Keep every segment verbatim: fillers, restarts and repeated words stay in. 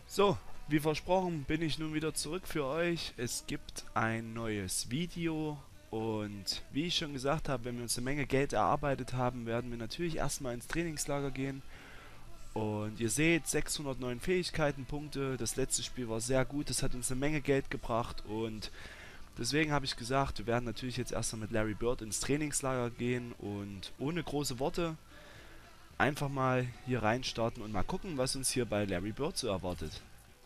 So, wie versprochen bin ich nun wieder zurück für euch. Es gibt ein neues Video und wie ich schon gesagt habe, wenn wir uns eine Menge Geld erarbeitet haben, werden wir natürlich erstmal ins Trainingslager gehen. Und ihr seht, sechshundertneun Fähigkeitenpunkte, das letzte Spiel war sehr gut, das hat uns eine Menge Geld gebracht und deswegen habe ich gesagt, wir werden natürlich jetzt erstmal mit Larry Bird ins Trainingslager gehen und ohne große Worte einfach mal hier reinstarten und mal gucken, was uns hier bei Larry Bird so erwartet.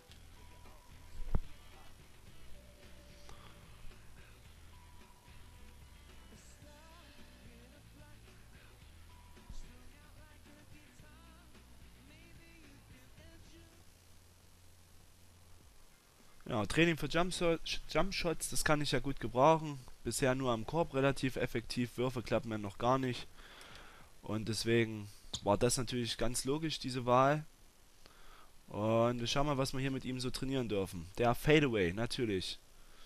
Ja, Training für Jumpshots, das kann ich ja gut gebrauchen. Bisher nur am Korb relativ effektiv, Würfe klappen ja noch gar nicht. Und deswegen war das natürlich ganz logisch, diese Wahl. Und wir schauen mal, was wir hier mit ihm so trainieren dürfen. Der Fadeaway, natürlich.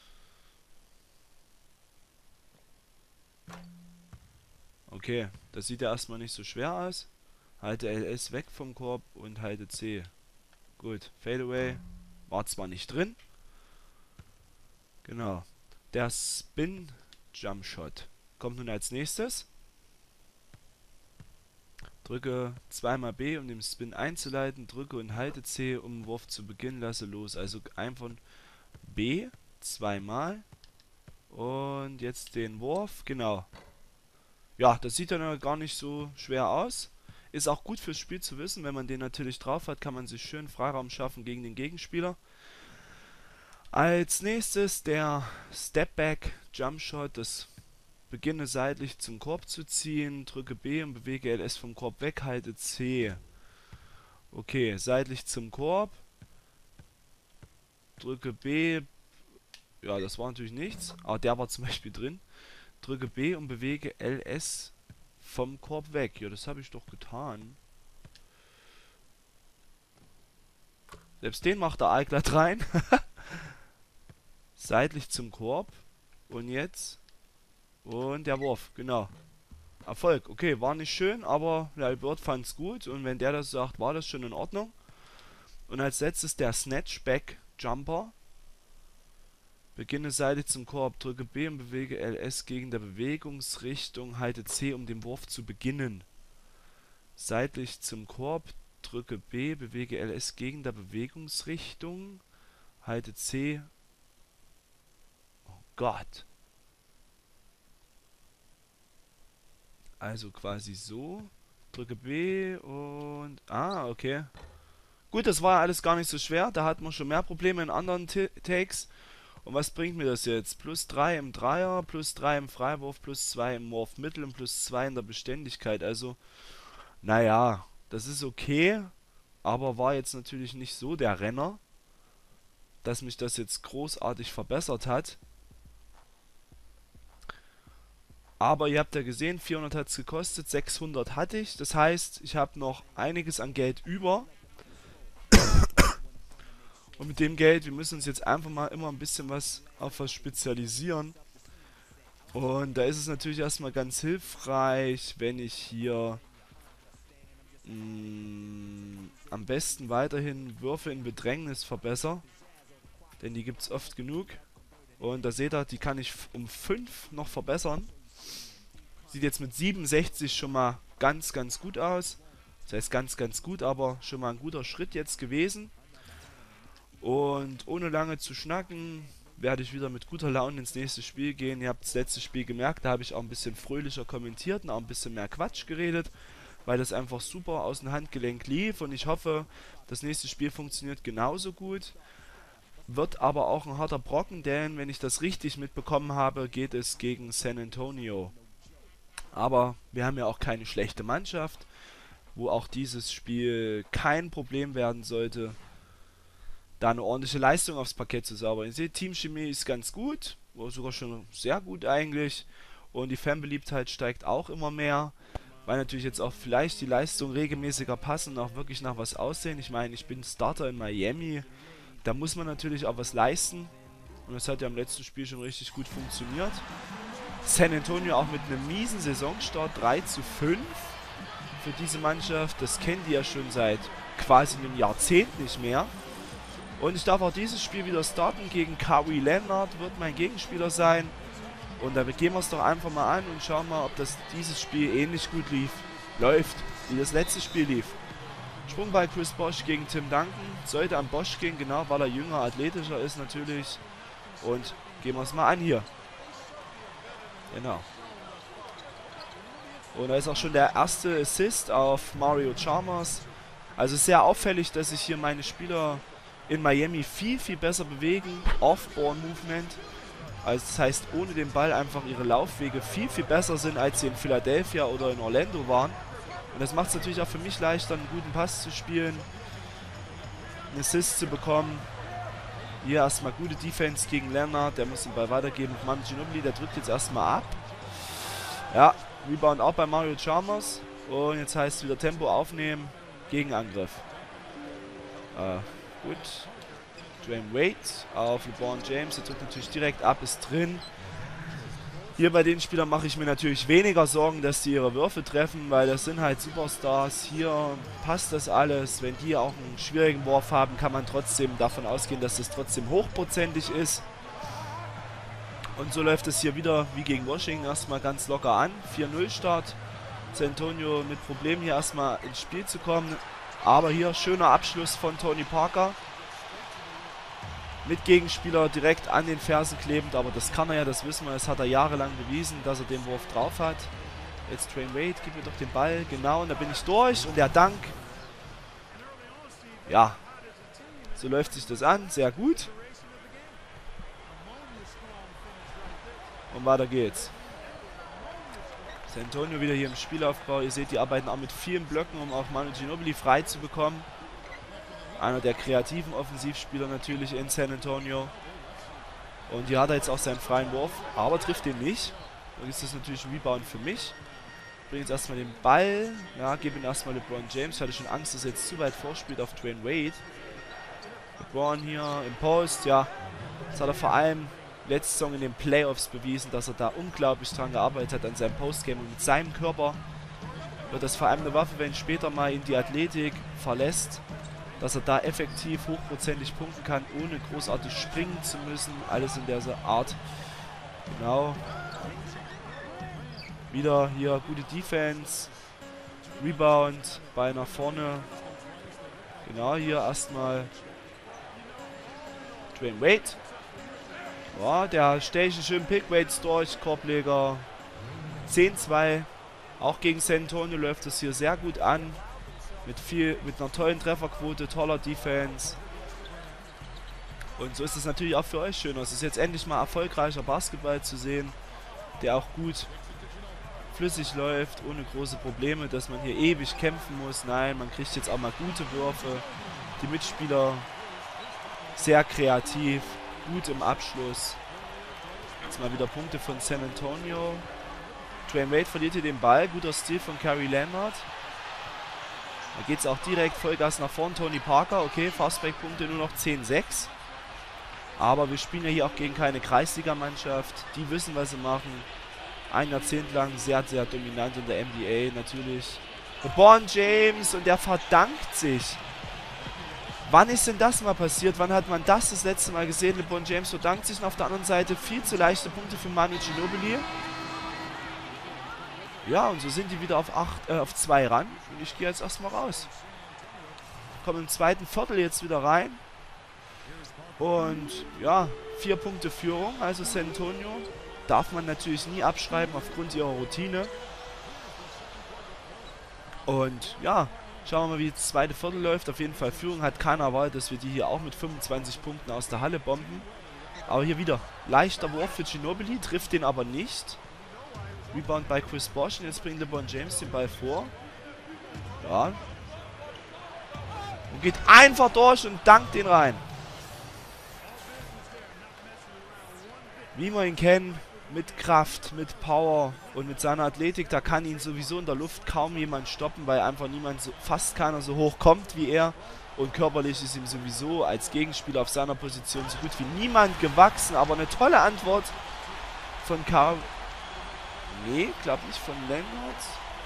Okay, das sieht ja erstmal nicht so schwer aus. Halte L S weg vom Korb und halte C. Gut, Fadeaway war zwar nicht drin. Genau. Der Spin Jump Shot kommt nun als nächstes. Drücke zweimal B, um den Spin einzuleiten. Drücke und halte C, um den Wurf zu beginnen. Lasse los. Also einfach B zweimal. Und jetzt den Wurf. Genau. Ja, das sieht dann gar nicht so schwer aus. Ist auch gut fürs Spiel zu wissen. Wenn man den natürlich drauf hat, kann man sich schön Freiraum schaffen gegen den Gegenspieler. Als nächstes der Stepback Jump Shot. Das beginne seitlich zum Korb zu ziehen. Drücke B und bewege L S vom Korb weg. Halte C. Okay, seitlich zum Korb. Drücke B. Ja, das war natürlich nichts. Aber der war zum Beispiel drin. Drücke B und bewege L S vom Korb weg. Ja, das habe ich doch getan. Selbst den macht der allglatt rein. Seitlich zum Korb. Und jetzt. Und der Wurf, genau. Erfolg. Okay, war nicht schön, aber Larry Bird fand es gut. Und wenn der das sagt, war das schon in Ordnung. Und als letztes der Snatchback Jumper. Beginne seitlich zum Korb, drücke B und bewege L S gegen der Bewegungsrichtung, halte C, um den Wurf zu beginnen. Seitlich zum Korb, drücke B, bewege L S gegen der Bewegungsrichtung, halte C. Oh Gott. Also quasi so, drücke B und... Ah, okay. Gut, das war ja alles gar nicht so schwer, da hatten wir schon mehr Probleme in anderen T Takes. Und was bringt mir das jetzt? Plus drei im Dreier, plus drei im Freiwurf, plus zwei im Wurfmittel und plus zwei in der Beständigkeit. Also, naja, das ist okay, aber war jetzt natürlich nicht so der Renner, dass mich das jetzt großartig verbessert hat. Aber ihr habt ja gesehen, vierhundert hat es gekostet, sechshundert hatte ich. Das heißt, ich habe noch einiges an Geld über. Und mit dem Geld, wir müssen uns jetzt einfach mal immer ein bisschen was auf was spezialisieren. Und da ist es natürlich erstmal ganz hilfreich, wenn ich hier mh, am besten weiterhin Würfe in Bedrängnis verbessere. Denn die gibt es oft genug. Und da seht ihr, die kann ich um fünf noch verbessern. Sieht jetzt mit siebenundsechzig schon mal ganz, ganz gut aus. Das heißt ganz, ganz gut, aber schon mal ein guter Schritt jetzt gewesen. Und ohne lange zu schnacken, werde ich wieder mit guter Laune ins nächste Spiel gehen. Ihr habt das letzte Spiel gemerkt, da habe ich auch ein bisschen fröhlicher kommentiert und auch ein bisschen mehr Quatsch geredet, weil das einfach super aus dem Handgelenk lief. Und ich hoffe, das nächste Spiel funktioniert genauso gut. Wird aber auch ein harter Brocken, denn wenn ich das richtig mitbekommen habe, geht es gegen San Antonio. Aber wir haben ja auch keine schlechte Mannschaft, wo auch dieses Spiel kein Problem werden sollte, da eine ordentliche Leistung aufs Parkett zu zaubern. Ihr seht, Teamchemie ist ganz gut, oder sogar schon sehr gut eigentlich. Und die Fanbeliebtheit steigt auch immer mehr, weil natürlich jetzt auch vielleicht die Leistungen regelmäßiger passen und auch wirklich nach was aussehen. Ich meine, ich bin Starter in Miami, da muss man natürlich auch was leisten. Und das hat ja im letzten Spiel schon richtig gut funktioniert. San Antonio auch mit einem miesen Saisonstart, drei zu fünf für diese Mannschaft. Das kennen die ja schon seit quasi einem Jahrzehnt nicht mehr. Und ich darf auch dieses Spiel wieder starten. Gegen Kawhi Leonard wird mein Gegenspieler sein. Und da gehen wir es doch einfach mal an und schauen mal, ob das dieses Spiel ähnlich gut lief, läuft, wie das letzte Spiel lief. Sprungball Chris Bosh gegen Tim Duncan. Sollte an Bosh gehen, genau, weil er jünger, athletischer ist natürlich. Und gehen wir es mal an hier. Genau. Und da ist auch schon der erste Assist auf Mario Chalmers. Also sehr auffällig, dass sich hier meine Spieler in Miami viel, viel besser bewegen. Off-Ball-Movement. Also das heißt, ohne den Ball einfach ihre Laufwege viel, viel besser sind, als sie in Philadelphia oder in Orlando waren. Und das macht es natürlich auch für mich leichter, einen guten Pass zu spielen, einen Assist zu bekommen. Hier erstmal gute Defense gegen Leonard, der muss den Ball weitergeben. Manu Ginobili, der drückt jetzt erstmal ab. Ja, Rebound auch bei Mario Chalmers. Und jetzt heißt es wieder Tempo aufnehmen, Gegenangriff. Äh, gut. Dwayne Wade auf LeBron James, der drückt natürlich direkt ab, ist drin. Hier bei den Spielern mache ich mir natürlich weniger Sorgen, dass die ihre Würfe treffen, weil das sind halt Superstars. Hier passt das alles. Wenn die auch einen schwierigen Wurf haben, kann man trotzdem davon ausgehen, dass das trotzdem hochprozentig ist. Und so läuft es hier wieder wie gegen Washington erstmal ganz locker an. vier null Start. San Antonio mit Problemen hier erstmal ins Spiel zu kommen. Aber hier schöner Abschluss von Tony Parker. Mit Gegenspieler direkt an den Fersen klebend, aber das kann er ja, das wissen wir, das hat er jahrelang bewiesen, dass er den Wurf drauf hat. Jetzt Dwayne Wade, gib mir doch den Ball, genau, und da bin ich durch und der Dank. Ja, so läuft sich das an, sehr gut. Und weiter geht's. San Antonio wieder hier im Spielaufbau, ihr seht, die arbeiten auch mit vielen Blöcken, um auch Manu Ginobili frei zu bekommen. Einer der kreativen Offensivspieler natürlich in San Antonio. Und hier hat er jetzt auch seinen freien Wurf, aber trifft den nicht. Dann ist das natürlich ein Rebound für mich. Bringe jetzt erstmal den Ball. Ja, gebe ihn erstmal LeBron James. Ich hatte schon Angst, dass er jetzt zu weit vorspielt auf Dwayne Wade. LeBron hier im Post, ja. Das hat er vor allem letzte Saison in den Playoffs bewiesen, dass er da unglaublich dran gearbeitet hat an seinem Postgame. Und mit seinem Körper wird das vor allem eine Waffe, wenn später mal ihn die Athletik verlässt, dass er da effektiv hochprozentig punkten kann, ohne großartig springen zu müssen. Alles in dieser Art. Genau. Wieder hier gute Defense. Rebound, Ball nach vorne. Genau, hier erstmal Dwayne Wade. Ja, der stellt einen schönen Pick, Wades durch, Korbleger. zehn zwei. Auch gegen San Antonio läuft es hier sehr gut an. Mit viel, mit einer tollen Trefferquote, toller Defense. Und so ist es natürlich auch für euch schöner. Es ist jetzt endlich mal erfolgreicher Basketball zu sehen, der auch gut flüssig läuft, ohne große Probleme, dass man hier ewig kämpfen muss. Nein, man kriegt jetzt auch mal gute Würfe. Die Mitspieler sehr kreativ, gut im Abschluss. Jetzt mal wieder Punkte von San Antonio. Dwayne Wade verliert hier den Ball. Guter Stil von Kawhi Leonard. Da geht es auch direkt Vollgas nach vorn. Tony Parker, okay, Fastback-Punkte nur noch zehn sechs. Aber wir spielen ja hier auch gegen keine Kreisliga-Mannschaft. Die wissen, was sie machen. Ein Jahrzehnt lang sehr, sehr dominant in der N B A natürlich. LeBron James und der verdankt sich. Wann ist denn das mal passiert? Wann hat man das das letzte Mal gesehen? LeBron James verdankt sich und auf der anderen Seite viel zu leichte Punkte für Manu Ginobili. Ja, und so sind die wieder auf acht, äh, auf zwei ran. Und ich gehe jetzt erstmal raus. Komme im zweiten Viertel jetzt wieder rein. Und ja, vier Punkte Führung. Also San Antonio darf man natürlich nie abschreiben aufgrund ihrer Routine. Und ja, schauen wir mal, wie das zweite Viertel läuft. Auf jeden Fall Führung hat keiner erwartet, dass wir die hier auch mit fünfundzwanzig Punkten aus der Halle bomben. Aber hier wieder leichter Wurf für Ginobili, trifft den aber nicht. Rebound bei Chris Bosh und jetzt bringt LeBron James den Ball vor. Ja. Und geht einfach durch und dankt den rein. Wie wir ihn kennen, mit Kraft, mit Power und mit seiner Athletik, da kann ihn sowieso in der Luft kaum jemand stoppen, weil einfach niemand, so, fast keiner so hoch kommt wie er. Und körperlich ist ihm sowieso als Gegenspieler auf seiner Position so gut wie niemand gewachsen. Aber eine tolle Antwort von Karl. Nee, glaube nicht von Leonard.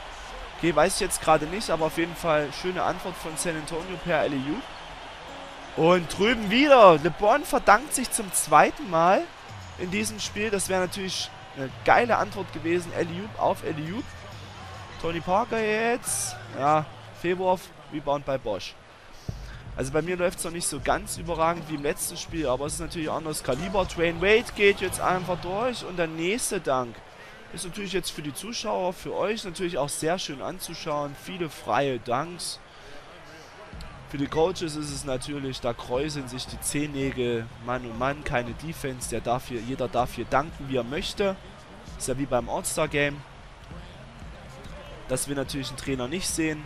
Okay, weiß ich jetzt gerade nicht, aber auf jeden Fall schöne Antwort von San Antonio per L E U. Und drüben wieder. LeBron verdankt sich zum zweiten Mal in diesem Spiel. Das wäre natürlich eine geile Antwort gewesen. Alley-oop auf Alley-oop. Tony Parker jetzt. Ja, Februar, Rebound bei Bosch. Also bei mir läuft es noch nicht so ganz überragend wie im letzten Spiel, aber es ist natürlich anderes Kaliber. Dwayne Wade geht jetzt einfach durch und der nächste Dank ist natürlich jetzt für die Zuschauer, für euch natürlich auch sehr schön anzuschauen. Viele freie Dunks. Für die Coaches ist es natürlich, da kräuseln sich die Zehennägel. Mann und Mann, keine Defense. Der darf hier, jeder darf hier danken, wie er möchte. Ist ja wie beim All-Star-Game. Das will natürlich ein Trainer nicht sehen.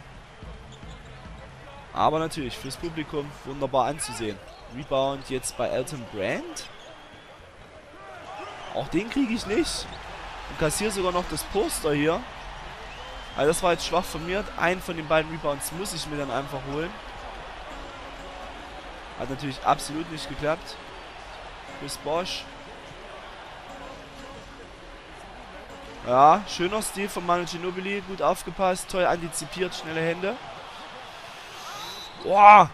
Aber natürlich fürs Publikum wunderbar anzusehen. Rebound jetzt bei Elton Brand. Auch den kriege ich nicht. Und kassiere sogar noch das Poster hier. Also das war jetzt schwach von mir. Einen von den beiden Rebounds muss ich mir dann einfach holen. Hat natürlich absolut nicht geklappt. Chris Bosch. Ja, schöner Stil von Manu Ginobili. Gut aufgepasst, toll antizipiert, schnelle Hände. Boah!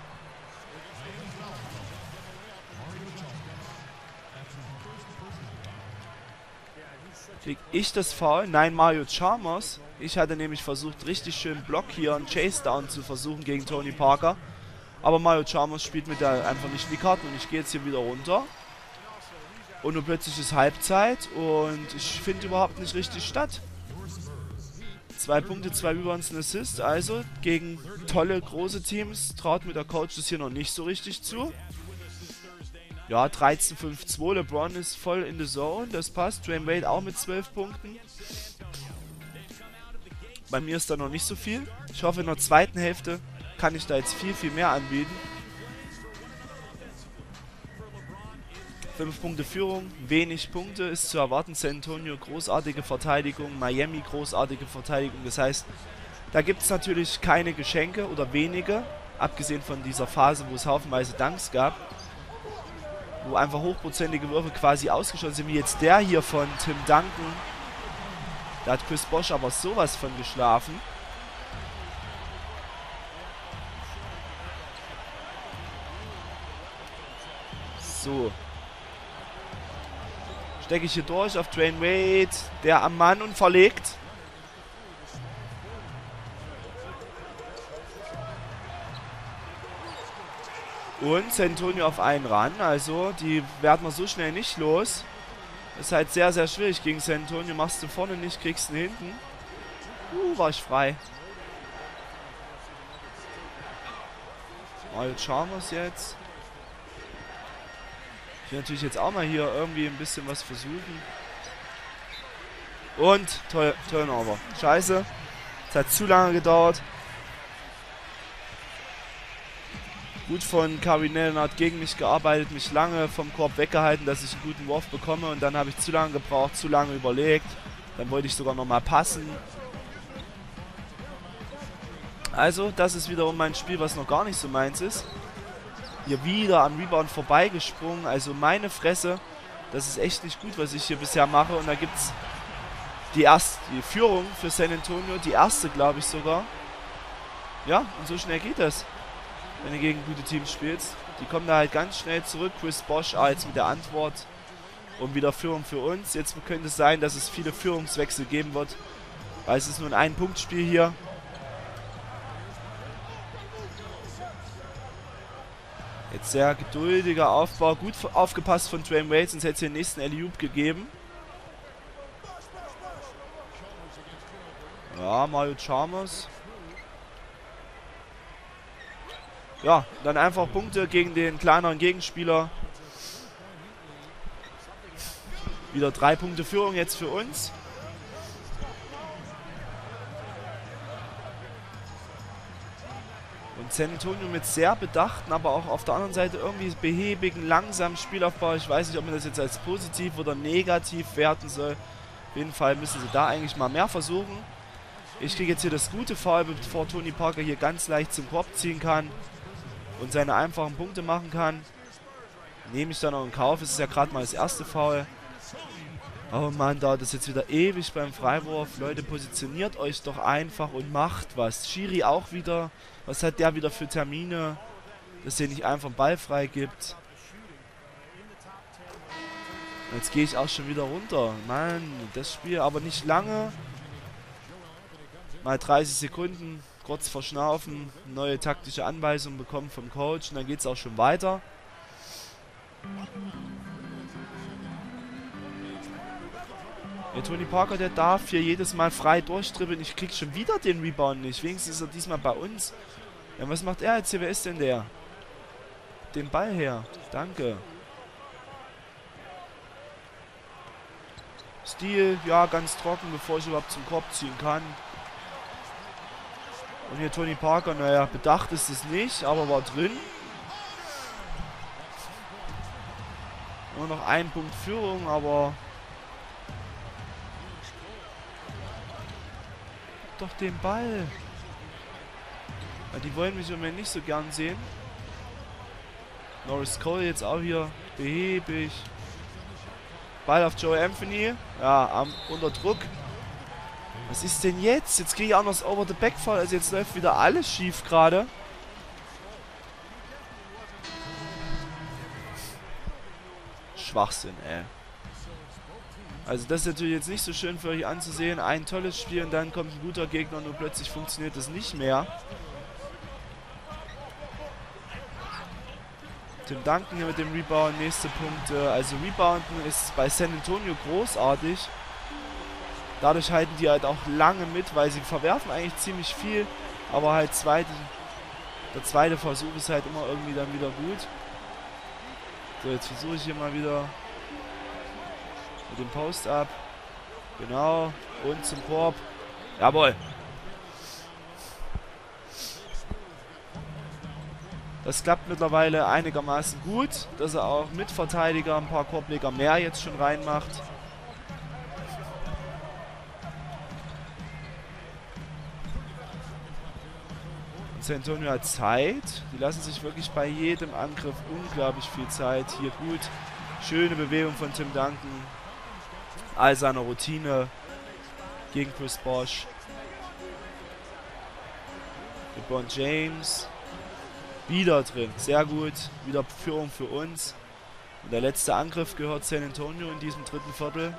Krieg ich das Foul? Nein, Mario Chalmers. Ich hatte nämlich versucht, richtig schön Block hier einen Chase Down zu versuchen gegen Tony Parker. Aber Mario Chalmers spielt mit der einfach nicht in die Karten und ich gehe jetzt hier wieder runter. Und nun plötzlich ist Halbzeit und ich finde überhaupt nicht richtig statt. Zwei Punkte, zwei Rebounds, ein Assist. Also gegen tolle, große Teams traut mir der Coach das hier noch nicht so richtig zu. Ja, dreizehn fünf zwei. LeBron ist voll in the zone. Das passt. Dwayne Wade auch mit zwölf Punkten. Bei mir ist da noch nicht so viel. Ich hoffe, in der zweiten Hälfte kann ich da jetzt viel, viel mehr anbieten. fünf Punkte Führung, wenig Punkte ist zu erwarten. San Antonio, großartige Verteidigung. Miami, großartige Verteidigung. Das heißt, da gibt es natürlich keine Geschenke oder wenige. Abgesehen von dieser Phase, wo es haufenweise Dunks gab. Wo einfach hochprozentige Würfe quasi ausgeschossen sind. Wie jetzt der hier von Tim Duncan. Da hat Chris Bosch aber sowas von geschlafen. So. Stecke ich hier durch auf Dwayne Wade, der am Mann und verlegt. Und San Antonio auf einen ran, also die werden wir so schnell nicht los. Ist halt sehr, sehr schwierig gegen San Antonio. Machst du vorne nicht, kriegst du hinten. Uh, war ich frei. Mario Chalmers jetzt. Ich will natürlich jetzt auch mal hier irgendwie ein bisschen was versuchen. Und Turnover. Scheiße. Es hat zu lange gedauert. Gut von Kawhi Leonard gegen mich gearbeitet, mich lange vom Korb weggehalten, dass ich einen guten Wurf bekomme. Und dann habe ich zu lange gebraucht, zu lange überlegt. Dann wollte ich sogar nochmal passen. Also, das ist wiederum mein Spiel, was noch gar nicht so meins ist. Hier wieder am Rebound vorbeigesprungen. Also meine Fresse. Das ist echt nicht gut, was ich hier bisher mache. Und da gibt es die erste die Führung für San Antonio. Die erste, glaube ich sogar. Ja, und so schnell geht das, wenn du gegen gute Teams spielst. Die kommen da halt ganz schnell zurück. Chris Bosch ah, jetzt mit der Antwort. Und wieder Führung für uns. Jetzt könnte es sein, dass es viele Führungswechsel geben wird. Weil es ist nur ein Ein-Punkt-Spiel hier. Jetzt sehr geduldiger Aufbau. Gut aufgepasst von Dwayne Wade, sonst hätte es den nächsten Alley-oop gegeben. Ja, Mario Chalmers. Ja, dann einfach Punkte gegen den kleineren Gegenspieler. Wieder drei Punkte Führung jetzt für uns. Und San Antonio mit sehr bedachten, aber auch auf der anderen Seite irgendwie behäbigen, langsamen Spielaufbau. Ich weiß nicht, ob man das jetzt als positiv oder negativ werten soll. Auf jeden Fall müssen sie da eigentlich mal mehr versuchen. Ich kriege jetzt hier das gute Foul, bevor Tony Parker hier ganz leicht zum Korb ziehen kann und seine einfachen Punkte machen kann. Nehme ich dann auch in Kauf. Es ist ja gerade mal das erste Foul. Oh Mann, dauert das jetzt wieder ewig beim Freiwurf. Leute, positioniert euch doch einfach und macht was. Schiri auch wieder. Was hat der wieder für Termine? dass er nicht einfach einen Ball frei gibt. Jetzt gehe ich auch schon wieder runter. Mann, das Spiel aber nicht lange. Mal dreißig Sekunden, kurz verschnaufen, neue taktische Anweisungen bekommen vom Coach und dann geht es auch schon weiter. Ja, Tony Parker, der darf hier jedes Mal frei durchtribbeln. Ich krieg schon wieder den Rebound nicht. Wenigstens ist er diesmal bei uns. Ja, was macht er jetzt hier? Wer ist denn der? Den Ball her. Danke. Stil, ja, ganz trocken, bevor ich überhaupt zum Korb ziehen kann. Und hier Tony Parker, naja, bedacht ist es nicht, aber war drin. Nur noch ein Punkt Führung, aber... doch den Ball. Ja, die wollen mich im Moment nicht so gern sehen. Norris Cole jetzt auch hier behäbig. Ball auf Joe Anthony. Ja, am, unter Druck. Was ist denn jetzt? Jetzt kriege ich auch noch das Over the Back Foul. Also jetzt läuft wieder alles schief gerade. Schwachsinn, ey. Also das ist natürlich jetzt nicht so schön für euch anzusehen. Ein tolles Spiel und dann kommt ein guter Gegner und nur plötzlich funktioniert das nicht mehr. Tim Duncan hier mit dem Rebound, nächste Punkte. Also Rebounden ist bei San Antonio großartig. Dadurch halten die halt auch lange mit, weil sie verwerfen eigentlich ziemlich viel. Aber halt zweite, der zweite Versuch ist halt immer irgendwie dann wieder gut. So, jetzt versuche ich hier mal wieder mit dem Post-Up. Genau. Und zum Korb. Jawohl. Das klappt mittlerweile einigermaßen gut, dass er auch mit Verteidiger ein paar Korbleger mehr jetzt schon reinmacht. Und San Antonio hat Zeit. Die lassen sich wirklich bei jedem Angriff unglaublich viel Zeit. Hier gut. Schöne Bewegung von Tim Duncan. All seiner Routine gegen Chris Bosh. LeBron James. Wieder drin. Sehr gut. Wieder Führung für uns. Und der letzte Angriff gehört San Antonio in diesem dritten Viertel.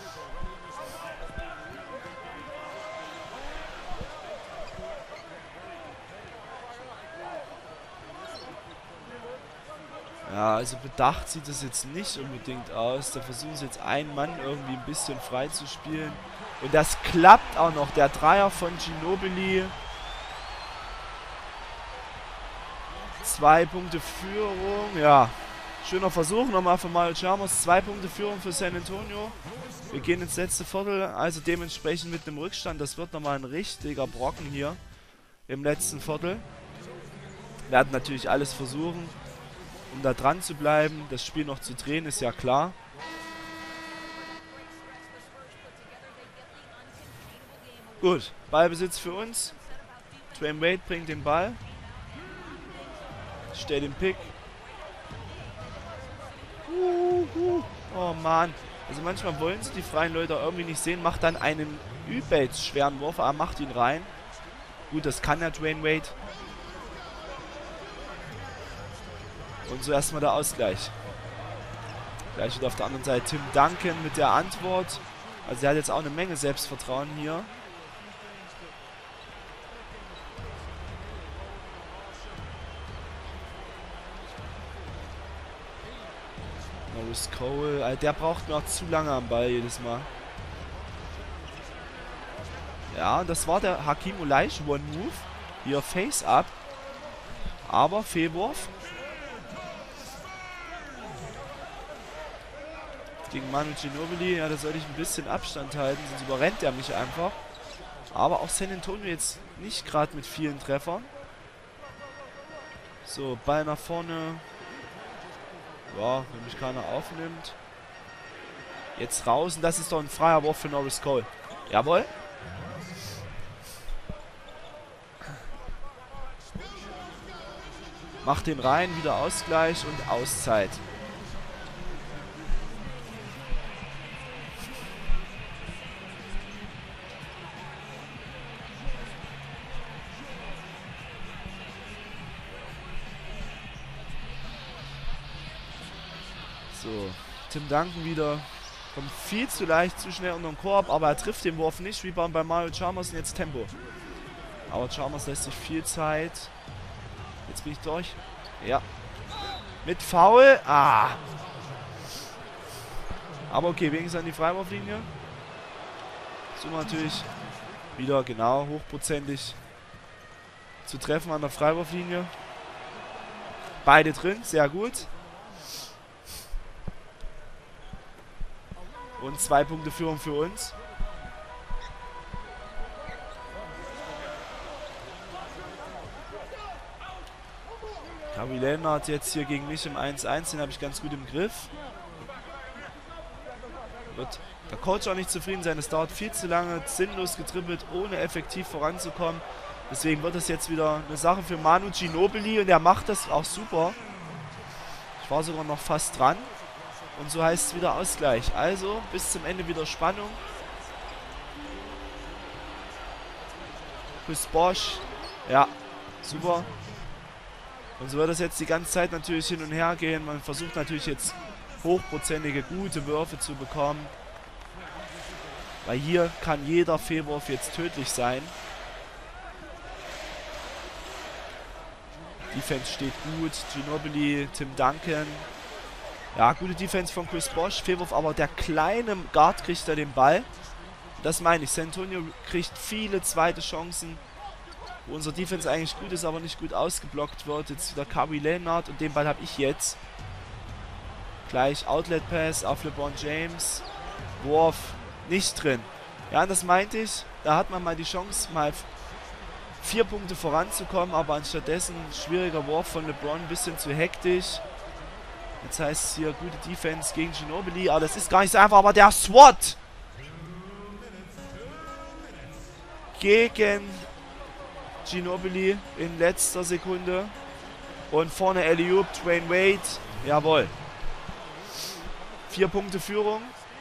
Ja, also bedacht sieht das jetzt nicht unbedingt aus. Da versuchen sie jetzt einen Mann irgendwie ein bisschen frei zu spielen. Und das klappt auch noch. Der Dreier von Ginobili. Zwei Punkte Führung. Ja, schöner Versuch nochmal von Mario Chalmers. Zwei Punkte Führung für San Antonio. Wir gehen ins letzte Viertel. Also dementsprechend mit einem Rückstand. Das wird nochmal ein richtiger Brocken hier im letzten Viertel. Wir werden natürlich alles versuchen, um da dran zu bleiben. Das Spiel noch zu drehen, ist ja klar. Gut, Ballbesitz für uns. Dwayne Wade bringt den Ball. Stellt den Pick. Uh, uh. Oh Mann. Also manchmal wollen sie die freien Leute irgendwie nicht sehen. Macht dann einen übelst schweren Wurf. Er macht ihn rein. Gut, das kann ja Dwayne Wade. Und so erstmal der Ausgleich. Gleich wieder auf der anderen Seite Tim Duncan mit der Antwort. Also er hat jetzt auch eine Menge Selbstvertrauen hier. Norris Cole, also der braucht mir auch zu lange am Ball jedes Mal. Ja, das war der Hakeem Olajuwon Move. Hier Face-Up. Aber Fehlwurf. Gegen Manu Ginobili, ja, da sollte ich ein bisschen Abstand halten, sonst überrennt er mich einfach. Aber auch San Antonio jetzt nicht gerade mit vielen Treffern. So, Ball nach vorne. Ja, wenn mich keiner aufnimmt. Jetzt raus und das ist doch ein freier Wurf für Norris Cole. Jawohl. Macht den rein, wieder Ausgleich und Auszeit. So, Tim Duncan wieder. Kommt viel zu leicht, zu schnell unter den Korb, aber er trifft den Wurf nicht. Rebound bei Mario Chalmers und jetzt Tempo. Aber Chalmers lässt sich viel Zeit. Jetzt bin ich durch. Ja. Mit Foul. Ah. Aber okay, wenigstens an die Freiwurflinie. So natürlich wieder genau hochprozentig zu treffen an der Freiwurflinie. Beide drin, sehr gut. Und zwei Punkte Führung für uns. Kawhi Leonard jetzt hier gegen mich im eins eins, den habe ich ganz gut im Griff. Wird der Coach auch nicht zufrieden sein, es dauert viel zu lange, sinnlos getrippelt, ohne effektiv voranzukommen. Deswegen wird es jetzt wieder eine Sache für Manu Ginobili und er macht das auch super. Ich war sogar noch fast dran. Und so heißt es wieder Ausgleich. Also bis zum Ende wieder Spannung. Chris Bosh. Ja, super. Und so wird es jetzt die ganze Zeit natürlich hin und her gehen. Man versucht natürlich jetzt hochprozentige, gute Würfe zu bekommen. Weil hier kann jeder Fehlwurf jetzt tödlich sein. Defense steht gut. Ginobili, Tim Duncan. Ja, gute Defense von Chris Bosh. Fehlwurf, aber der kleine Guard kriegt da den Ball. Das meine ich. San Antonio kriegt viele zweite Chancen, wo unser Defense eigentlich gut ist, aber nicht gut ausgeblockt wird. Jetzt wieder Kawhi Leonard und den Ball habe ich jetzt. Gleich Outlet Pass auf LeBron James. Wurf nicht drin. Ja, das meinte ich. Da hat man mal die Chance, mal vier Punkte voranzukommen, aber anstattdessen schwieriger Wurf von LeBron, ein bisschen zu hektisch. Jetzt heißt es hier gute Defense gegen Ginobili. Aber das ist gar nicht so einfach. Aber der SWAT gegen Ginobili in letzter Sekunde. Und vorne Alley-oop, Dwayne Wade. Jawohl. Vier Punkte Führung.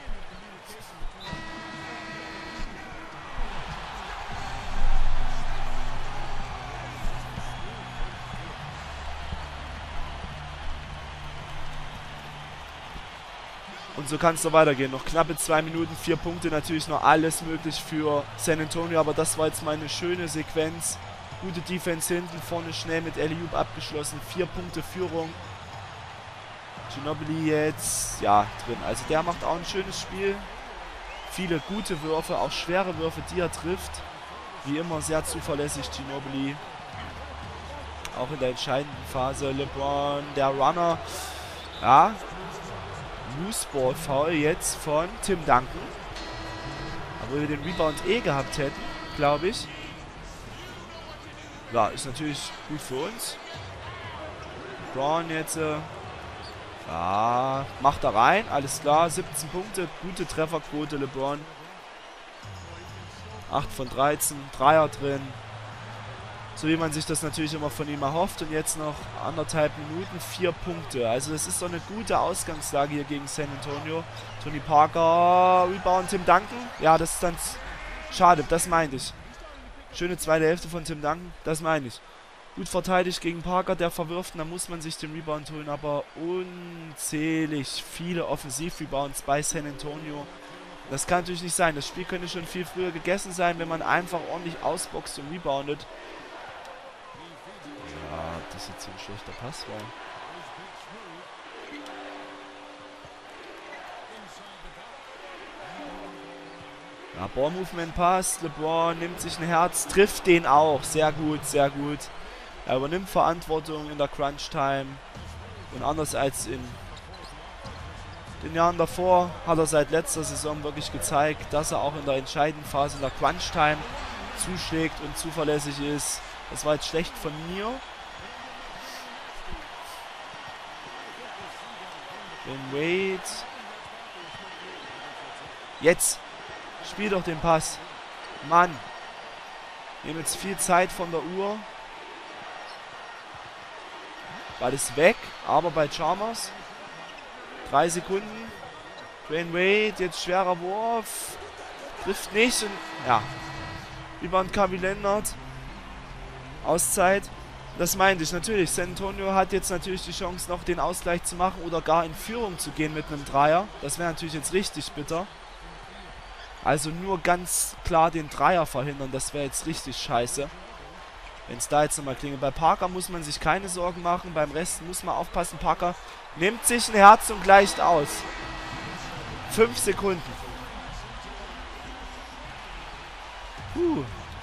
Und so kann es noch weitergehen. Noch knappe zwei Minuten, vier Punkte. Natürlich noch alles möglich für San Antonio. Aber das war jetzt mal eine schöne Sequenz. Gute Defense hinten, vorne schnell mit Alley-oop abgeschlossen. Vier Punkte Führung. Ginobili jetzt, ja, drin. Also der macht auch ein schönes Spiel. Viele gute Würfe, auch schwere Würfe, die er trifft. Wie immer sehr zuverlässig Ginobili. Auch in der entscheidenden Phase. LeBron, der Runner. Ja. Loose Ball Foul jetzt von Tim Duncan. Obwohl wir den Rebound eh gehabt hätten, glaube ich. Ja, ist natürlich gut für uns. LeBron jetzt. Äh, ja, macht da rein. Alles klar. siebzehn Punkte. Gute Trefferquote, LeBron. acht von dreizehn. Dreier drin. So wie man sich das natürlich immer von ihm erhofft. Und jetzt noch anderthalb Minuten, vier Punkte. Also das ist so eine gute Ausgangslage hier gegen San Antonio. Tony Parker, Rebound, Tim Duncan. Ja, das ist dann schade, das meinte ich. Schöne zweite Hälfte von Tim Duncan, das meine ich. Gut verteidigt gegen Parker, der verwirft. Und da muss man sich den Rebound holen. Aber unzählig viele Offensiv-Rebounds bei San Antonio. Das kann natürlich nicht sein. Das Spiel könnte schon viel früher gegessen sein, wenn man einfach ordentlich ausboxt und reboundet. Ja, das jetzt so ein schlechter Pass war. Ja, Ball-Movement passt. LeBron nimmt sich ein Herz, trifft den auch. Sehr gut, sehr gut. Er übernimmt Verantwortung in der Crunch-Time. Und anders als in den Jahren davor hat er seit letzter Saison wirklich gezeigt, dass er auch in der entscheidenden Phase, in der Crunch-Time, zuschlägt und zuverlässig ist. Das war jetzt schlecht von mir. Den Wade. Jetzt. Spiel doch den Pass. Mann. Nehmen jetzt viel Zeit von der Uhr. Ball ist weg, aber bei Chalmers. Drei Sekunden. Dwayne Wade, jetzt schwerer Wurf. Trifft nicht. Und ja. Rebound Kawhi Leonard. Auszeit. Das meinte ich natürlich. San Antonio hat jetzt natürlich die Chance, noch den Ausgleich zu machen oder gar in Führung zu gehen mit einem Dreier. Das wäre natürlich jetzt richtig bitter. Also nur ganz klar den Dreier verhindern, das wäre jetzt richtig scheiße. Wenn es da jetzt nochmal klingelt. Bei Parker muss man sich keine Sorgen machen. Beim Rest muss man aufpassen. Parker nimmt sich ein Herz und gleicht aus. Fünf Sekunden. Puh.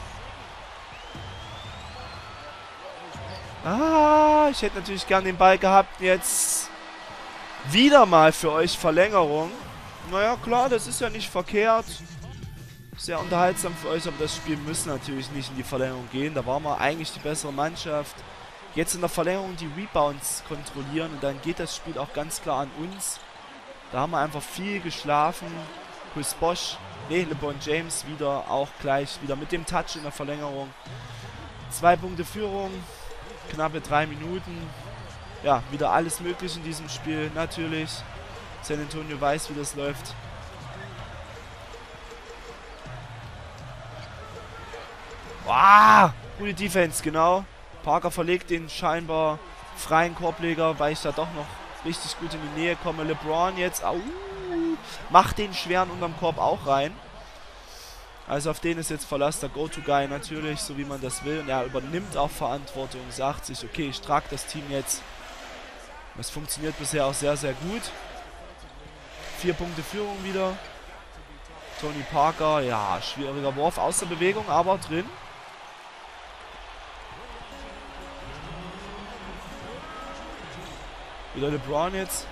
Ah, ich hätte natürlich gern den Ball gehabt. Jetzt wieder mal für euch Verlängerung. Naja, klar, das ist ja nicht verkehrt. Sehr unterhaltsam für euch, aber das Spiel muss natürlich nicht in die Verlängerung gehen. Da waren wir eigentlich die bessere Mannschaft. Jetzt in der Verlängerung die Rebounds kontrollieren und dann geht das Spiel auch ganz klar an uns. Da haben wir einfach viel geschlafen. Chris Bosh, nee, LeBron James wieder auch gleich wieder mit dem Touch in der Verlängerung. Zwei Punkte Führung, knappe drei Minuten. Ja, wieder alles möglich in diesem Spiel, natürlich. San Antonio weiß, wie das läuft. Wow, gute Defense, genau. Parker verlegt den scheinbar freien Korbleger, weil ich da doch noch richtig gut in die Nähe komme. LeBron jetzt, au, macht den schweren unterm Korb auch rein. Also auf den ist jetzt Verlass, der Go-To-Guy natürlich, so wie man das will. Und er übernimmt auch Verantwortung, sagt sich, okay, ich trage das Team jetzt. Das funktioniert bisher auch sehr, sehr gut. Vier Punkte Führung wieder. Tony Parker, ja, schwieriger Wurf aus der Bewegung, aber drin. Wieder LeBron jetzt.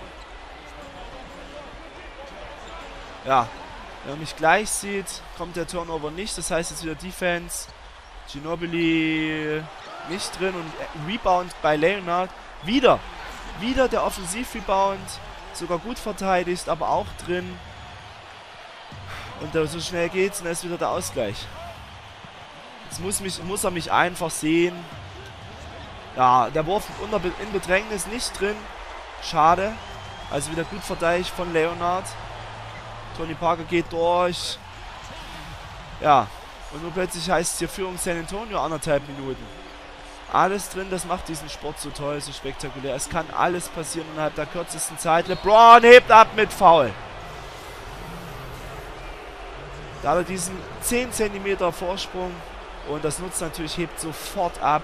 Ja, wenn man mich gleich sieht, kommt der Turnover nicht. Das heißt jetzt wieder Defense. Ginobili nicht drin und Rebound bei Leonard. Wieder, wieder der Offensiv-Rebound. Sogar gut verteidigt, aber auch drin. Und da so schnell geht's und da ist wieder der Ausgleich. Jetzt muss, mich, muss er mich einfach sehen. Ja, der Wurf unter, in Bedrängnis nicht drin. Schade. Also wieder gut verteidigt von Leonard. Tony Parker geht durch. Ja. Und nur plötzlich heißt es hier Führung San Antonio anderthalb Minuten. Alles drin, das macht diesen Sport so toll, so spektakulär. Es kann alles passieren innerhalb der kürzesten Zeit. LeBron hebt ab mit Foul. Da hat er diesen zehn Zentimeter Vorsprung. Und das nutzt natürlich, hebt sofort ab.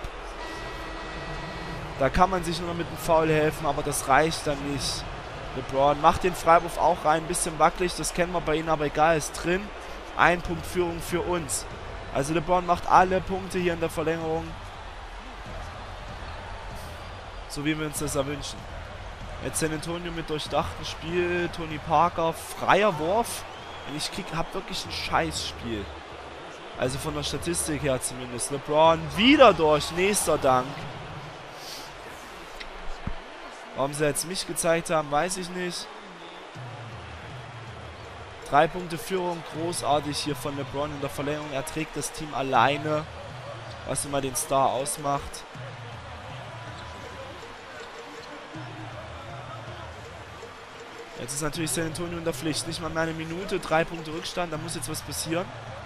Da kann man sich nur noch mit dem Foul helfen, aber das reicht dann nicht. LeBron macht den Freiwurf auch rein, ein bisschen wackelig, das kennen wir bei ihnen, aber egal, ist drin. Ein Punkt Führung für uns. Also LeBron macht alle Punkte hier in der Verlängerung. So wie wir uns das erwünschen. Jetzt San Antonio mit durchdachtem Spiel, Tony Parker, freier Wurf. Und ich habe wirklich ein Scheißspiel. Also von der Statistik her zumindest. LeBron wieder durch, nächster Dank. Warum sie jetzt mich gezeigt haben, weiß ich nicht. Drei Punkte Führung, großartig hier von LeBron in der Verlängerung. Er trägt das Team alleine, was immer den Star ausmacht. Jetzt ist natürlich San Antonio in der Pflicht. Nicht mal mehr eine Minute, drei Punkte Rückstand, da muss jetzt was passieren.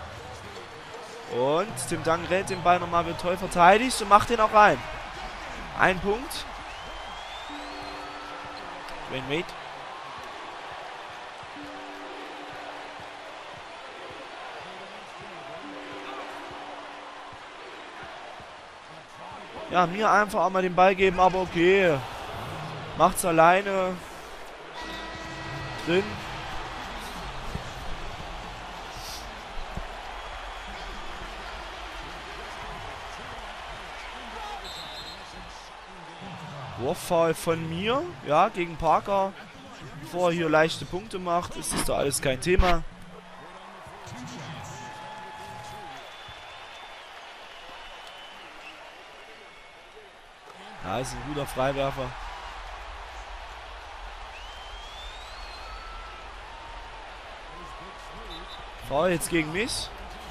Und Tim Duncan rennt den Ball nochmal, wird toll verteidigt und macht den auch rein. Ein Punkt. Wayne Wade. Ja, mir einfach auch mal den Ball geben, aber okay. Macht's alleine. Drin. Wurffoul von mir, ja, gegen Parker. Bevor er hier leichte Punkte macht, ist das da alles kein Thema. Ja, ist ein guter Freiwerfer. Foul jetzt gegen mich.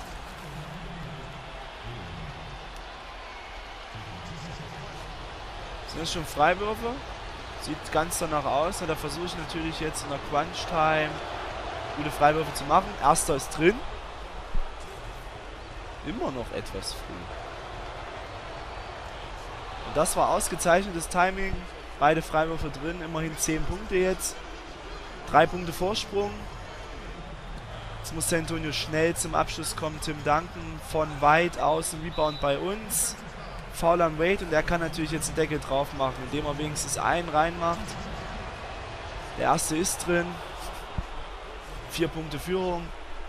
Sind das schon Freiwürfe? Sieht ganz danach aus. Da versuche ich natürlich jetzt in der Crunch-Time gute Freiwürfe zu machen. Erster ist drin. Immer noch etwas früh. Und das war ausgezeichnetes Timing. Beide Freiwürfe drin, immerhin zehn Punkte jetzt. Drei Punkte Vorsprung. Jetzt muss San Antonio schnell zum Abschluss kommen. Tim Duncan von weit außen, Rebound bei uns. Foul an Wade und er kann natürlich jetzt einen Deckel drauf machen, indem er wenigstens einen reinmacht. Der erste ist drin. Vier Punkte Führung.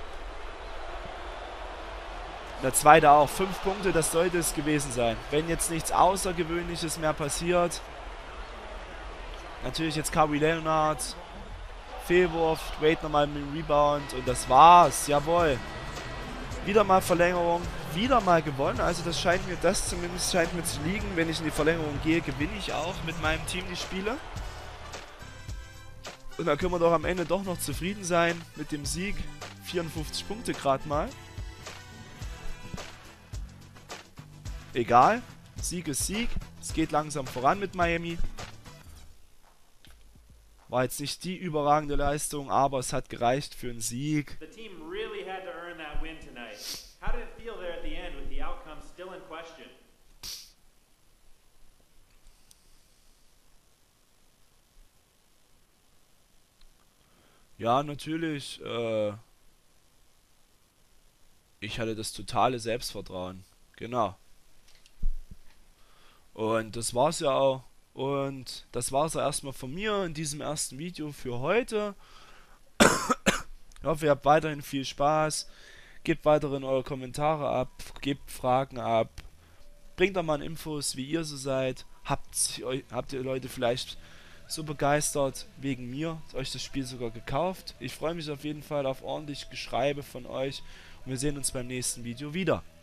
Der zweite auch. Fünf Punkte, das sollte es gewesen sein. Wenn jetzt nichts Außergewöhnliches mehr passiert. Natürlich jetzt Kawhi Leonard. Fehlwurf, Wade nochmal mit dem Rebound und das war's. Jawohl. Wieder mal Verlängerung. Wieder mal gewonnen. Also das scheint mir, das zumindest scheint mir zu liegen. Wenn ich in die Verlängerung gehe, gewinne ich auch mit meinem Team die Spiele. Und da können wir doch am Ende doch noch zufrieden sein mit dem Sieg. vierundfünfzig Punkte gerade mal. Egal. Sieg ist Sieg. Es geht langsam voran mit Miami. War jetzt nicht die überragende Leistung, aber es hat gereicht für einen Sieg. The team really had to earn that win tonight. How did it feel there at the end with the outcome still in question? Ja, natürlich. Äh, ich hatte das totale Selbstvertrauen. Genau. Und das war's ja auch. Und das war's ja erstmal von mir in diesem ersten Video für heute. Ich hoffe, ihr habt weiterhin viel Spaß. Gebt weiterhin eure Kommentare ab. Gebt Fragen ab. Bringt doch mal Infos, wie ihr so seid. Habt, habt ihr Leute vielleicht so begeistert wegen mir, euch das Spiel sogar gekauft? Ich freue mich auf jeden Fall auf ordentlich Geschreibe von euch. Und wir sehen uns beim nächsten Video wieder.